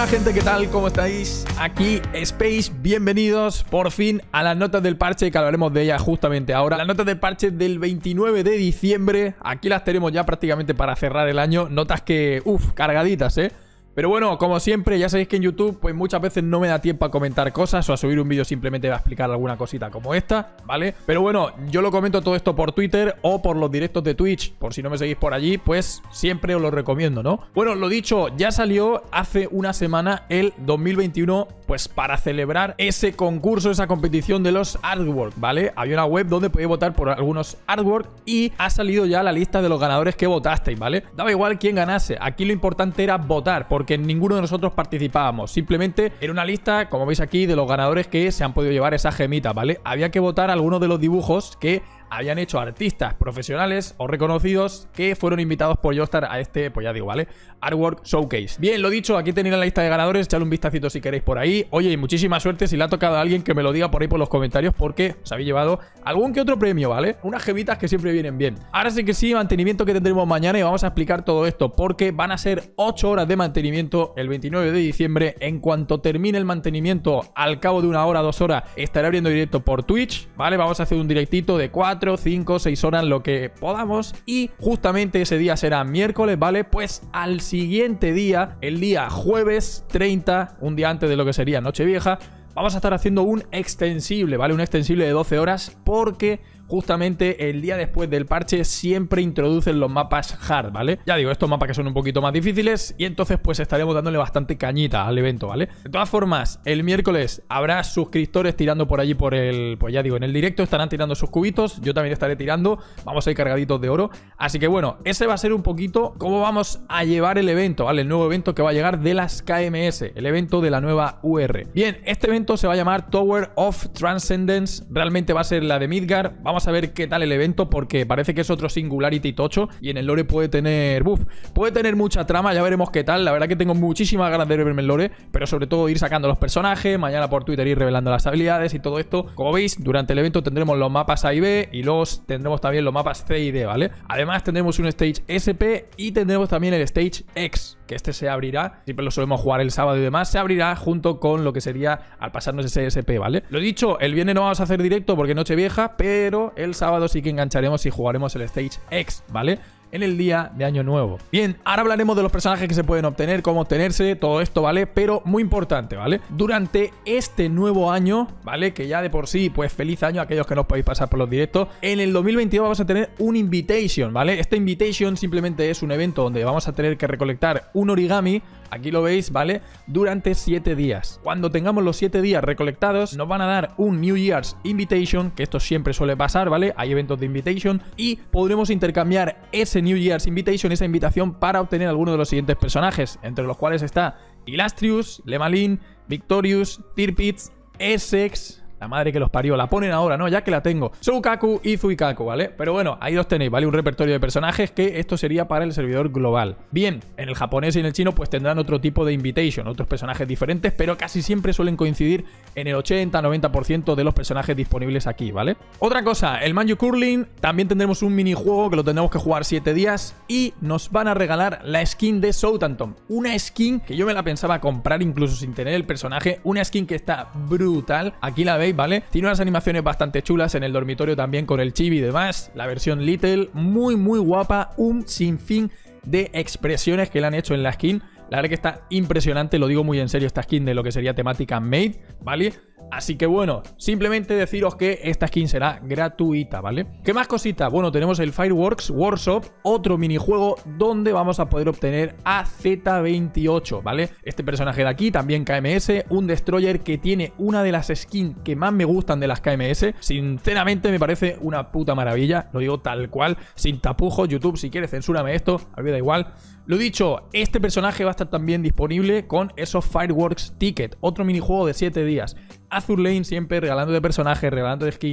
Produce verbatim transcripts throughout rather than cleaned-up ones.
Buena gente, ¿qué tal? ¿Cómo estáis? Aquí Space, bienvenidos por fin a las notas del parche, que hablaremos de ellas justamente ahora. Las notas del parche del veintinueve de diciembre, aquí las tenemos ya prácticamente para cerrar el año. Notas que, uff, cargaditas, ¿eh? Pero bueno, como siempre, ya sabéis que en YouTube pues muchas veces no me da tiempo a comentar cosas o a subir un vídeo simplemente a explicar alguna cosita como esta, ¿vale? Pero bueno, yo lo comento todo esto por Twitter o por los directos de Twitch. Por si no me seguís por allí, pues siempre os lo recomiendo, ¿no? Bueno, lo dicho, ya salió hace una semana el dos mil veintiuno, pues para celebrar ese concurso, esa competición de los artwork, ¿vale? Había una web donde podéis votar por algunos artwork y ha salido ya la lista de los ganadores que votasteis, ¿vale? Daba igual quién ganase, aquí lo importante era votar, porque porque ninguno de nosotros participábamos. Simplemente era una lista, como veis aquí, de los ganadores que se han podido llevar esa gemita, ¿vale? Había que votar algunos de los dibujos que habían hecho artistas profesionales o reconocidos que fueron invitados por Joestar a este, pues ya digo, ¿vale? Artwork Showcase. Bien, lo dicho, aquí tenéis la lista de ganadores, echadle un vistacito si queréis por ahí. Oye, y muchísima suerte si le ha tocado a alguien, que me lo diga por ahí por los comentarios, porque os habéis llevado algún que otro premio, ¿vale? Unas gemitas que siempre vienen bien. Ahora sí que sí, mantenimiento que tendremos mañana, y vamos a explicar todo esto, porque van a ser ocho horas de mantenimiento el veintinueve de diciembre. En cuanto termine el mantenimiento, al cabo de una hora, dos horas, estaré abriendo directo por Twitch, ¿vale? Vamos a hacer un directito de cuatro, cinco, seis horas, lo que podamos, y justamente ese día será miércoles, ¿vale? Pues al siguiente día, el día jueves treinta, un día antes de lo que sería Nochevieja, vamos a estar haciendo un extensible, ¿vale? Un extensible de doce horas, porque justamente el día después del parche siempre introducen los mapas hard, ¿vale? Ya digo, estos mapas que son un poquito más difíciles, y entonces pues estaremos dándole bastante cañita al evento, ¿vale? De todas formas, el miércoles habrá suscriptores tirando por allí por el... Pues ya digo, en el directo estarán tirando sus cubitos, yo también estaré tirando, vamos a ir cargaditos de oro. Así que bueno, ese va a ser un poquito cómo vamos a llevar el evento, ¿vale? El nuevo evento que va a llegar de las K M S, el evento de la nueva U R. Bien, este evento se va a llamar Tower of Transcendence, realmente va a ser la de Midgard. Vamos a ver qué tal el evento, porque parece que es otro Singularity tocho y en el lore puede tener... Buf, puede tener mucha trama, ya veremos qué tal. La verdad que tengo muchísimas ganas de verme el lore, pero sobre todo ir sacando los personajes, mañana por Twitter ir revelando las habilidades y todo esto. Como veis, durante el evento tendremos los mapas A y B, y luego tendremos también los mapas C y D, ¿vale? Además tendremos un Stage S P y tendremos también el Stage X, que este se abrirá, siempre lo solemos jugar el sábado y demás, se abrirá junto con lo que sería al pasarnos ese S P, ¿vale? Lo dicho, el viernes no vamos a hacer directo porque Nochevieja, pero el sábado sí que engancharemos y jugaremos el Stage X, ¿vale? En el día de Año Nuevo. Bien, ahora hablaremos de los personajes que se pueden obtener, cómo obtenerse, todo esto, ¿vale? Pero muy importante, ¿vale? Durante este nuevo año, ¿vale? Que ya de por sí, pues feliz año a aquellos que no podéis pasar por los directos. En el dos mil veintidós vamos a tener un Invitation, ¿vale? Este Invitation simplemente es un evento donde vamos a tener que recolectar un origami, aquí lo veis, ¿vale? Durante siete días. Cuando tengamos los siete días recolectados, nos van a dar un New Year's Invitation, que esto siempre suele pasar, ¿vale? Hay eventos de Invitation y podremos intercambiar ese New Year's Invitation, esa invitación, para obtener alguno de los siguientes personajes, entre los cuales está Illustrious, Lemalin, Victorious, Tirpitz, Essex... La madre que los parió, la ponen ahora, ¿no? Ya que la tengo. Soukaku y Zuikaku, ¿vale? Pero bueno, ahí los tenéis, ¿vale? Un repertorio de personajes que esto sería para el servidor global. Bien, en el japonés y en el chino pues tendrán otro tipo de invitation, otros personajes diferentes, pero casi siempre suelen coincidir en el ochenta a noventa por ciento de los personajes disponibles aquí, ¿vale? Otra cosa, el Manju Curling, también tendremos un minijuego que lo tendremos que jugar siete días, y nos van a regalar la skin de Southampton. Una skin que yo me la pensaba comprar incluso sin tener el personaje, una skin que está brutal. Aquí la veis, ¿vale? Tiene unas animaciones bastante chulas en el dormitorio también con el chibi y demás. La versión Little, muy muy guapa, un sinfín de expresiones que le han hecho en la skin. La verdad que está impresionante, lo digo muy en serio, esta skin de lo que sería temática Maid, ¿vale? Así que bueno, simplemente deciros que esta skin será gratuita, ¿vale? ¿Qué más cositas? Bueno, tenemos el Fireworks Workshop, otro minijuego donde vamos a poder obtener a Z veintiocho, ¿vale? Este personaje de aquí, también K M S, un Destroyer que tiene una de las skins que más me gustan de las K M S. Sinceramente me parece una puta maravilla, lo digo tal cual, sin tapujos. YouTube, si quieres, censúrame esto, a mí me da igual. Lo dicho, este personaje va a estar también disponible con esos Fireworks Ticket, otro minijuego de siete días. Azur Lane siempre regalando de personajes, regalando de skin.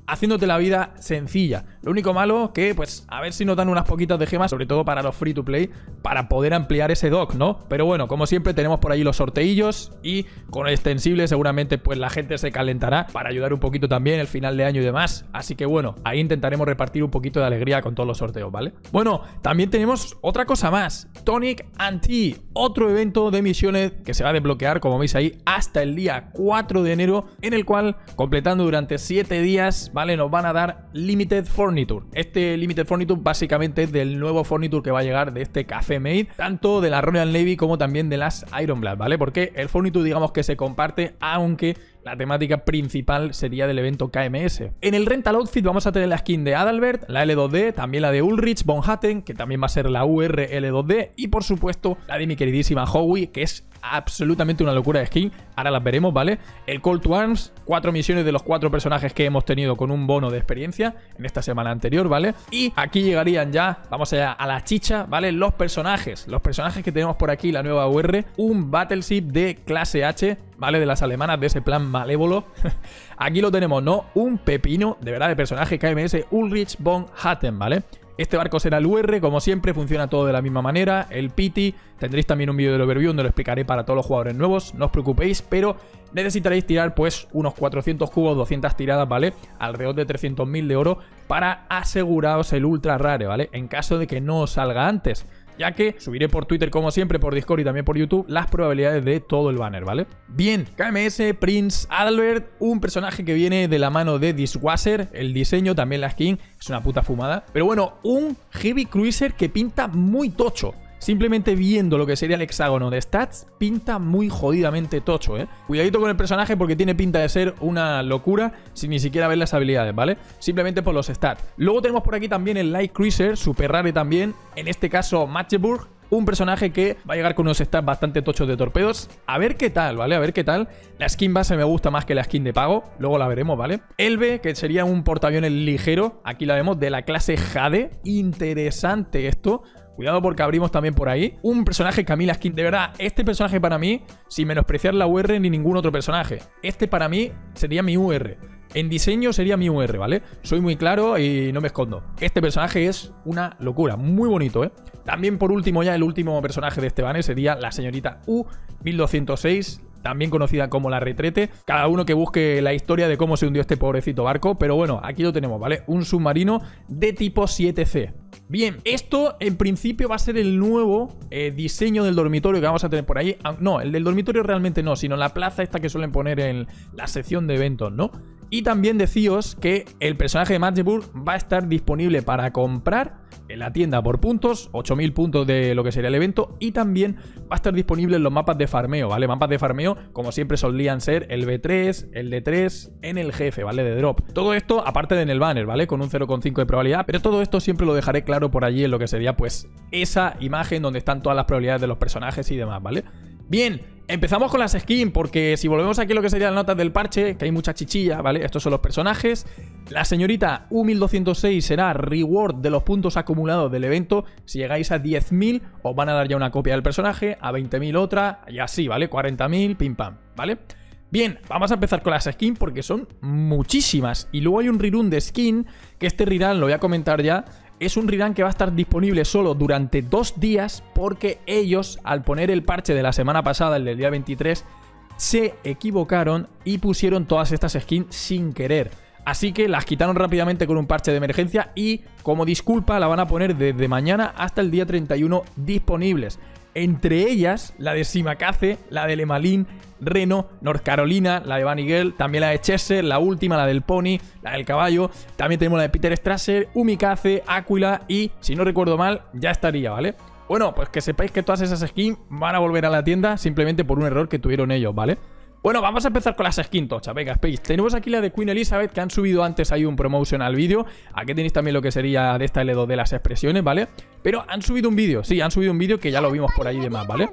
haciéndote la vida sencilla. Lo único malo que, pues, a ver si nos dan unas poquitas de gemas, sobre todo para los free to play, para poder ampliar ese dock, ¿no? Pero bueno, como siempre tenemos por ahí los sorteillos y con el extensible seguramente pues la gente se calentará para ayudar un poquito también el final de año y demás. Así que bueno, ahí intentaremos repartir un poquito de alegría con todos los sorteos, ¿vale? Bueno, también tenemos otra cosa más, Tonic and Tea, otro evento de misiones que se va a desbloquear, como veis ahí, hasta el día cuatro de enero, en el cual, completando durante siete días, ¿vale? Nos van a dar Limited Furniture. Este Limited Furniture básicamente es del nuevo Furniture que va a llegar de este Café Made, tanto de la Royal Navy como también de las Ironblade, ¿vale? Porque el Furniture digamos que se comparte, aunque la temática principal sería del evento K M S. En el Rental Outfit vamos a tener la skin de Adalbert, la L dos D, también la de Ulrich von Hatten, que también va a ser la U R L dos D, y por supuesto la de mi queridísima Howie, que es absolutamente una locura de skin. Ahora las veremos, ¿vale? El Call to Arms, cuatro misiones de los cuatro personajes que hemos tenido con un bono de experiencia en esta semana anterior, ¿vale? Y aquí llegarían ya, vamos allá a la chicha, ¿vale? Los personajes, los personajes que tenemos por aquí, la nueva U R, un Battleship de clase H, ¿vale? De las alemanas, de ese plan malévolo. Aquí lo tenemos, ¿no? Un pepino, de verdad, de personaje K M S Ulrich von Hatten, ¿vale? Este barco será el U R, como siempre, funciona todo de la misma manera. El P T, tendréis también un vídeo del overview donde lo explicaré para todos los jugadores nuevos, no os preocupéis, pero necesitaréis tirar pues unos cuatrocientos cubos, doscientas tiradas, ¿vale? Alrededor de trescientos mil de oro para aseguraros el ultra rare, ¿vale? En caso de que no os salga antes, ya que subiré por Twitter como siempre, por Discord y también por YouTube las probabilidades de todo el banner, ¿vale? Bien, K M S Prince Adalbert, un personaje que viene de la mano de Dishwasher, el diseño, también la skin, es una puta fumada. Pero bueno, un Heavy Cruiser que pinta muy tocho. Simplemente viendo lo que sería el hexágono de stats, pinta muy jodidamente tocho, ¿eh? Cuidadito con el personaje porque tiene pinta de ser una locura sin ni siquiera ver las habilidades, ¿vale? Simplemente por los stats. Luego tenemos por aquí también el Light Cruiser, super rare también, en este caso Magdeburg, un personaje que va a llegar con unos stats bastante tochos de torpedos. A ver qué tal, ¿vale? A ver qué tal. La skin base me gusta más que la skin de pago. Luego la veremos, ¿vale? Elbe, que sería un portaaviones ligero. Aquí la vemos de la clase Jade. Interesante esto. Cuidado porque abrimos también por ahí. Un personaje que a mí la skin... De verdad, este personaje para mí, sin menospreciar la U R ni ningún otro personaje, este para mí sería mi U R. En diseño sería mi U R, ¿vale? Soy muy claro y no me escondo. Este personaje es una locura, muy bonito, ¿eh? También por último ya el último personaje de este banner sería la señorita U mil doscientos seis, también conocida como la Retrete. Cada uno que busque la historia de cómo se hundió este pobrecito barco, pero bueno, aquí lo tenemos, ¿vale? Un submarino de tipo siete C. Bien, esto en principio va a ser el nuevo eh, diseño del dormitorio que vamos a tener por ahí. Ah, no, el del dormitorio realmente no, sino la plaza esta que suelen poner en la sección de eventos, ¿no? Y también deciros que el personaje de Magdeburg va a estar disponible para comprar en la tienda por puntos, ocho mil puntos de lo que sería el evento, y también va a estar disponible en los mapas de farmeo, ¿vale? Mapas de farmeo, como siempre solían ser el B tres, el D tres, en el jefe, ¿vale? De drop. Todo esto aparte de en el banner, ¿vale? Con un cero coma cinco de probabilidad, pero todo esto siempre lo dejaré claro por allí en lo que sería pues esa imagen donde están todas las probabilidades de los personajes y demás, ¿vale? Bien, empezamos con las skins, porque si volvemos aquí a lo que serían las notas del parche, que hay mucha chichilla, ¿vale? Estos son los personajes. La señorita U mil doscientos seis será reward de los puntos acumulados del evento. Si llegáis a diez mil, os van a dar ya una copia del personaje, a veinte mil otra, y así, ¿vale? cuarenta mil, pim pam, ¿vale? Bien, vamos a empezar con las skins porque son muchísimas. Y luego hay un rerun de skin, que este rerun lo voy a comentar ya. Es un rerun que va a estar disponible solo durante dos días porque ellos, al poner el parche de la semana pasada, el del día veintitrés, se equivocaron y pusieron todas estas skins sin querer. Así que las quitaron rápidamente con un parche de emergencia y, como disculpa, la van a poner desde mañana hasta el día treinta y uno disponibles. Entre ellas, la de Simakaze, la de Lemalin, Reno, North Carolina, la de Bunny Girl, también la de Chester, la última, la del Pony, la del caballo. También tenemos la de Peter Strasser, Umikaze, Aquila y, si no recuerdo mal, ya estaría, ¿vale? Bueno, pues que sepáis que todas esas skins van a volver a la tienda simplemente por un error que tuvieron ellos, ¿vale? Bueno, vamos a empezar con las skins tochas. Venga, Space. Tenemos aquí la de Queen Elizabeth, que han subido antes ahí un promotion al vídeo. Aquí tenéis también lo que sería de esta L dos de las expresiones, ¿vale? Pero han subido un vídeo, sí, han subido un vídeo que ya lo vimos por ahí y demás, ¿vale?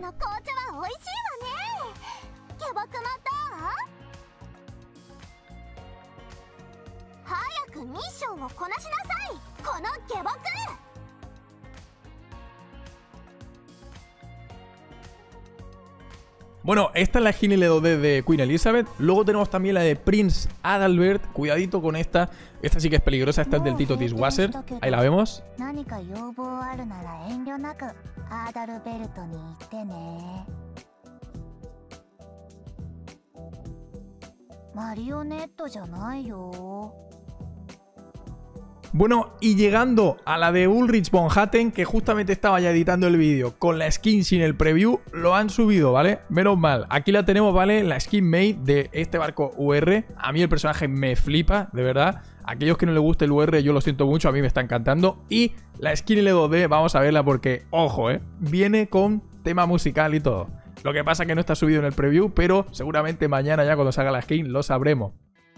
Bueno, esta es la skin L dos D de Queen Elizabeth. Luego tenemos también la de Prince Adalbert. Cuidadito con esta. Esta sí que es peligrosa. Esta es del Tito Dishwasher. Ahí la vemos. Bueno, y llegando a la de Ulrich von Hatten, que justamente estaba ya editando el vídeo con la skin sin el preview, lo han subido, ¿vale? Menos mal. Aquí la tenemos, ¿vale? La skin made de este barco U R. A mí el personaje me flipa, de verdad. Aquellos que no les guste el U R, yo lo siento mucho, a mí me está encantando. Y la skin L dos D, vamos a verla porque, ojo, ¿eh? Viene con tema musical y todo. Lo que pasa es que no está subido en el preview, pero seguramente mañana ya cuando salga la skin lo sabremos.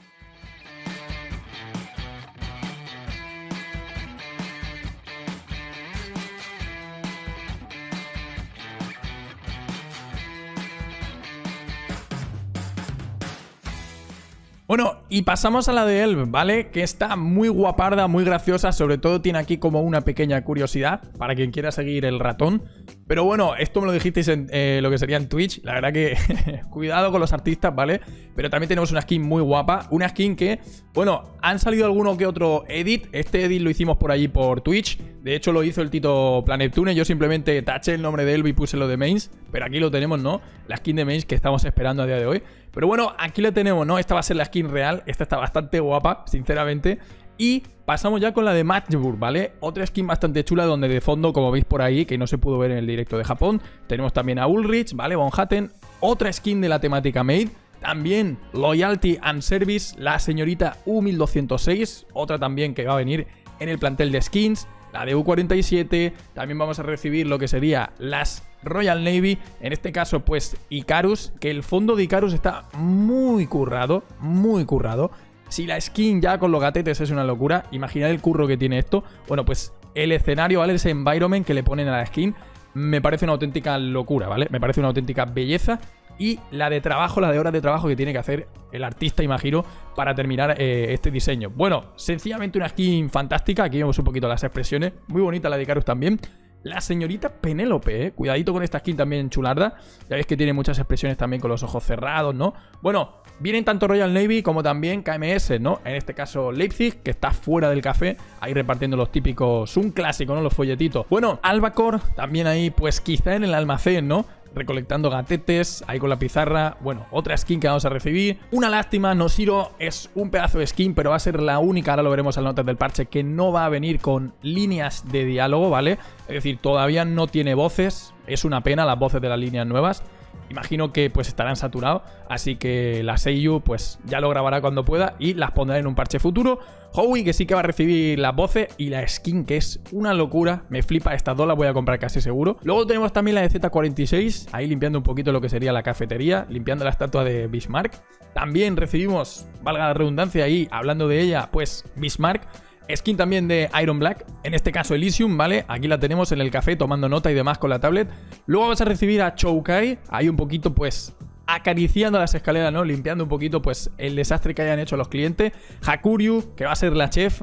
Bueno, y pasamos a la de Elf, ¿vale? Que está muy guaparda, muy graciosa. Sobre todo tiene aquí como una pequeña curiosidad para quien quiera seguir el ratón. Pero bueno, esto me lo dijisteis en eh, lo que sería en Twitch. La verdad que cuidado con los artistas, ¿vale? Pero también tenemos una skin muy guapa. Una skin que, bueno, han salido alguno que otro edit. Este edit lo hicimos por allí por Twitch. De hecho lo hizo el Tito Planeptune. Yo simplemente taché el nombre de Elf y puse lo de Mains. Pero aquí lo tenemos, ¿no? La skin de Mains que estamos esperando a día de hoy. Pero bueno, aquí la tenemos, ¿no? Esta va a ser la skin real. Esta está bastante guapa, sinceramente. Y pasamos ya con la de Matchburg, ¿vale? Otra skin bastante chula donde de fondo, como veis por ahí, que no se pudo ver en el directo de Japón, tenemos también a Ulrich, ¿vale? Von Hatten. Otra skin de la temática Made. También Loyalty and Service, la señorita U mil doscientos seis. Otra también que va a venir en el plantel de skins. La de U cuarenta y siete, también vamos a recibir lo que sería las Royal Navy, en este caso pues Icarus, que el fondo de Icarus está muy currado, muy currado. Si la skin ya con los gatetes es una locura, imaginad el curro que tiene esto. Bueno, pues el escenario, ¿vale? Ese environment que le ponen a la skin me parece una auténtica locura, ¿vale? Me parece una auténtica belleza. Y la de trabajo, la de horas de trabajo que tiene que hacer el artista, imagino, para terminar eh, este diseño. Bueno, sencillamente una skin fantástica. Aquí vemos un poquito las expresiones. Muy bonita la de Icarus también. La señorita Penélope, ¿eh? Cuidadito con esta skin también chularda. Ya veis que tiene muchas expresiones también con los ojos cerrados, ¿no? Bueno, vienen tanto Royal Navy como también K M S, ¿no? En este caso Leipzig, que está fuera del café, ahí repartiendo los típicos, un clásico, ¿no? Los folletitos. Bueno, Albacore, también ahí, pues quizá en el almacén, ¿no? Recolectando gatetes, ahí con la pizarra. Bueno, otra skin que vamos a recibir. Una lástima, Noshiro es un pedazo de skin, pero va a ser la única, ahora lo veremos en las notas del parche, que no va a venir con líneas de diálogo, ¿vale? Es decir, todavía no tiene voces. Es una pena las voces de las líneas nuevas. Imagino que pues estarán saturados, así que la Seiyu pues ya lo grabará cuando pueda y las pondrá en un parche futuro. Howie que sí que va a recibir las voces y la skin que es una locura, me flipa, estas dos las voy a comprar casi seguro. Luego tenemos también la de Z cuarenta y seis, ahí limpiando un poquito lo que sería la cafetería, limpiando la estatua de Bismarck. También recibimos, valga la redundancia ahí, hablando de ella, pues Bismarck. Skin también de Iron Black, en este caso Elysium, ¿vale? Aquí la tenemos en el café tomando nota y demás con la tablet. Luego vamos a recibir a Choukai, ahí un poquito pues acariciando las escaleras, ¿no? Limpiando un poquito pues el desastre que hayan hecho los clientes. Hakuryu, que va a ser la chef,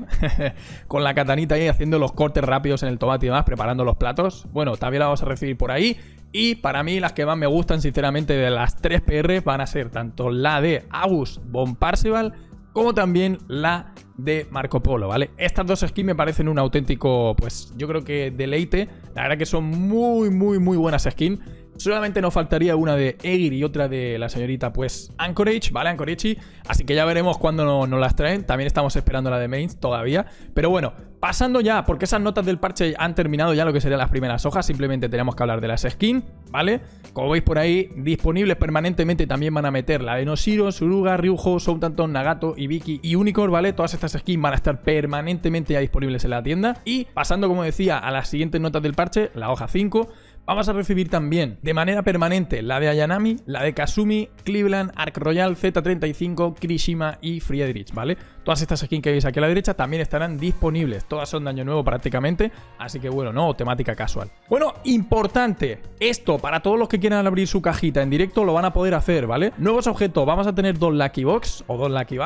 con la katanita ahí haciendo los cortes rápidos en el tomate y demás, preparando los platos. Bueno, también la vamos a recibir por ahí. Y para mí las que más me gustan sinceramente de las tres P R van a ser tanto la de August von Parzival como también la de Marco Polo, ¿vale? Estas dos skins me parecen un auténtico, pues yo creo que deleite. La verdad que son muy, muy, muy buenas skins. Solamente nos faltaría una de Egir y otra de la señorita, pues, Anchorage, ¿vale? Anchorage. Así que ya veremos cuándo nos no las traen. También estamos esperando la de Mains todavía. Pero bueno, pasando ya, porque esas notas del parche han terminado ya lo que serían las primeras hojas. Simplemente tenemos que hablar de las skins, ¿vale? Como veis por ahí, disponibles permanentemente también van a meter la de Noshiro, Suruga, Ryuho, Southampton, Nagato, Ibiki y Unicorn, ¿vale? Todas estas skins van a estar permanentemente ya disponibles en la tienda. Y pasando, como decía, a las siguientes notas del parche, la hoja cinco... Vamos a recibir también de manera permanente la de Ayanami, la de Kasumi, Cleveland, Arc Royal, Z treinta y cinco, Kirishima y Friedrich, ¿vale? Todas estas skins que veis aquí a la derecha también estarán disponibles. Todas son de año nuevo prácticamente, así que bueno, no, temática casual. Bueno, importante, esto para todos los que quieran abrir su cajita en directo lo van a poder hacer, ¿vale? Nuevos objetos, vamos a tener dos Lucky Box o dos Lucky Bag.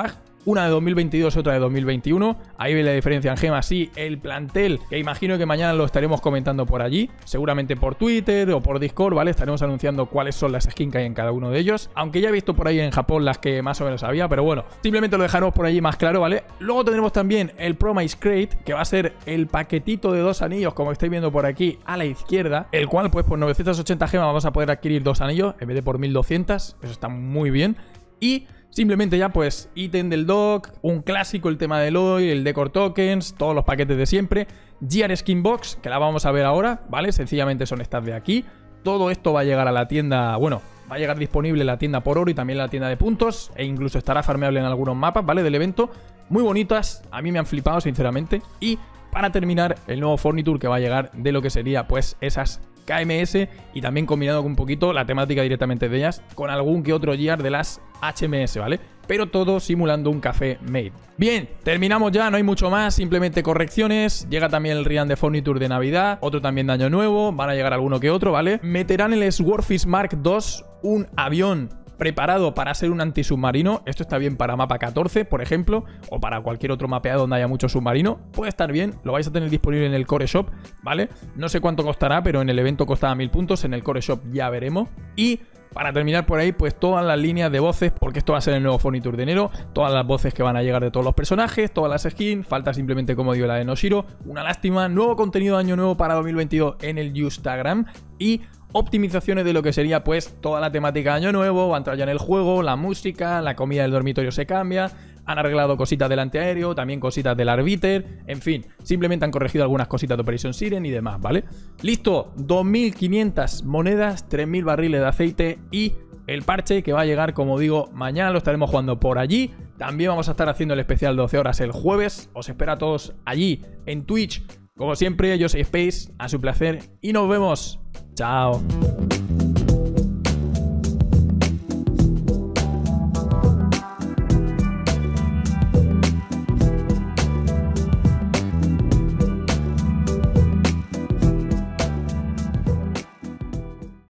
una de dos mil veintidós y otra de dos mil veintiuno. Ahí veis la diferencia en gemas y el plantel, que imagino que mañana lo estaremos comentando por allí, seguramente por Twitter o por Discord, ¿vale? Estaremos anunciando cuáles son las skins que hay en cada uno de ellos, aunque ya he visto por ahí en Japón las que más o menos había, pero bueno, simplemente lo dejaremos por allí más claro, ¿vale? Luego tendremos también el Promise Crate, que va a ser el paquetito de dos anillos, como estáis viendo por aquí a la izquierda, el cual pues por novecientas ochenta gemas vamos a poder adquirir dos anillos en vez de por mil doscientas, eso está muy bien. Y simplemente ya pues ítem del dock, un clásico, el tema del oil, el decor tokens, todos los paquetes de siempre, G R Skin Box, que la vamos a ver ahora, ¿vale? Sencillamente son estas de aquí. Todo esto va a llegar a la tienda, bueno, va a llegar disponible en la tienda por oro y también en la tienda de puntos, e incluso estará farmeable en algunos mapas, ¿vale? Del evento. Muy bonitas, a mí me han flipado sinceramente. Y para terminar, el nuevo Forniture que va a llegar de lo que sería pues esas K M S, y también combinado con un poquito la temática directamente de ellas, con algún que otro gear de las H M S, ¿vale? Pero todo simulando un café made. Bien, terminamos ya, no hay mucho más, simplemente correcciones. Llega también el Rian de Forniture de Navidad, otro también de Año Nuevo, van a llegar alguno que otro, ¿vale? Meterán el Swordfish Mark dos, un avión preparado para ser un antisubmarino. Esto está bien para mapa catorce, por ejemplo, o para cualquier otro mapeado donde haya mucho submarino. Puede estar bien, lo vais a tener disponible en el Core Shop, ¿vale? No sé cuánto costará, pero en el evento costaba mil puntos, en el Core Shop ya veremos. Y para terminar por ahí, pues todas las líneas de voces, porque esto va a ser el nuevo Forniture de enero, todas las voces que van a llegar de todos los personajes, todas las skins, falta simplemente, como digo, la de Noshiro. Una lástima, nuevo contenido de Año Nuevo para dos mil veintidós en el Instagram y optimizaciones de lo que sería pues toda la temática de Año Nuevo, va a entrar ya en el juego, la música, la comida del dormitorio se cambia, han arreglado cositas del antiaéreo, también cositas del Arbiter, en fin, simplemente han corregido algunas cositas de Operation Siren y demás, ¿vale? Listo, dos mil quinientas monedas, tres mil barriles de aceite y el parche que va a llegar, como digo, mañana lo estaremos jugando por allí. También vamos a estar haciendo el especial doce horas el jueves, os espero a todos allí en Twitch. Como siempre, yo soy Space, a su placer y nos vemos. Chao.